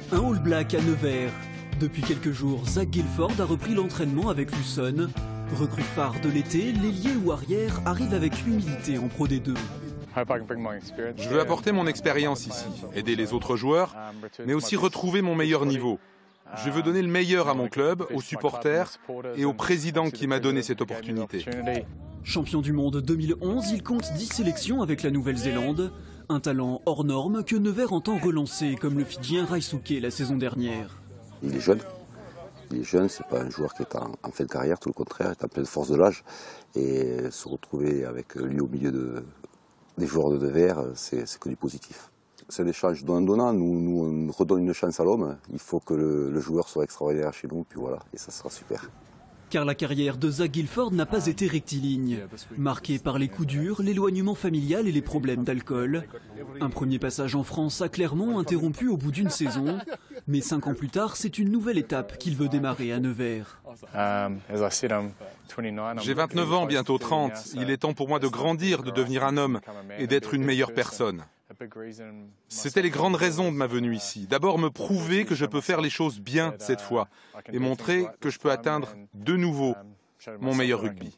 Un All Black à Nevers. Depuis quelques jours, Zach Guilford a repris l'entraînement avec Luçon. Recrue phare de l'été, l'ailier ou arrière arrive avec humilité en Pro D2. Je veux apporter mon expérience ici, aider les autres joueurs, mais aussi retrouver mon meilleur niveau. Je veux donner le meilleur à mon club, aux supporters et au président qui m'a donné cette opportunité. Champion du monde 2011, il compte 10 sélections avec la Nouvelle-Zélande. Un talent hors norme que Nevers entend relancer, comme le Fidjien Raisuke la saison dernière. Il est jeune. Il est jeune, c'est pas un joueur qui est en fin de carrière, tout le contraire, il est en pleine force de l'âge. Et se retrouver avec lui au milieu des joueurs de Nevers, c'est que du positif. C'est un échange donnant-donnant, nous on redonne une chance à l'homme. Il faut que le joueur soit extraordinaire chez nous, puis voilà, et ça sera super. Car la carrière de Zach Guilford n'a pas été rectiligne. Marquée par les coups durs, l'éloignement familial et les problèmes d'alcool. Un premier passage en France à Clermont interrompu au bout d'une saison. Mais 5 ans plus tard, c'est une nouvelle étape qu'il veut démarrer à Nevers. J'ai 29 ans, bientôt 30. Il est temps pour moi de grandir, de devenir un homme et d'être une meilleure personne. C'était les grandes raisons de ma venue ici. D'abord me prouver que je peux faire les choses bien cette fois et montrer que je peux atteindre de nouveau mon meilleur rugby.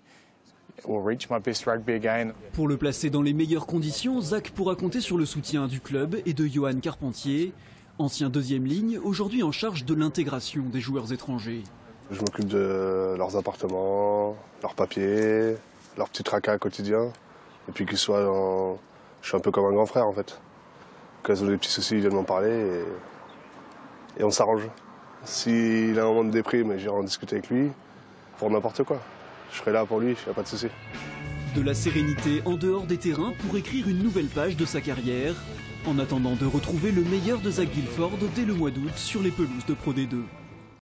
Pour le placer dans les meilleures conditions, Zach pourra compter sur le soutien du club et de Johan Carpentier, ancien deuxième ligne, aujourd'hui en charge de l'intégration des joueurs étrangers. Je m'occupe de leurs appartements, leurs papiers, leurs petits tracas quotidiens, et puis qu'ils soient dans... Je suis un peu comme un grand frère en fait. Quand ils ont des petits soucis, ils viennent m'en parler et on s'arrange. S'il a un moment de déprime, j'irai en discuter avec lui pour n'importe quoi. Je serai là pour lui, il n'y a pas de souci. De la sérénité en dehors des terrains pour écrire une nouvelle page de sa carrière, en attendant de retrouver le meilleur de Zach Guilford dès le mois d'août sur les pelouses de Pro D2.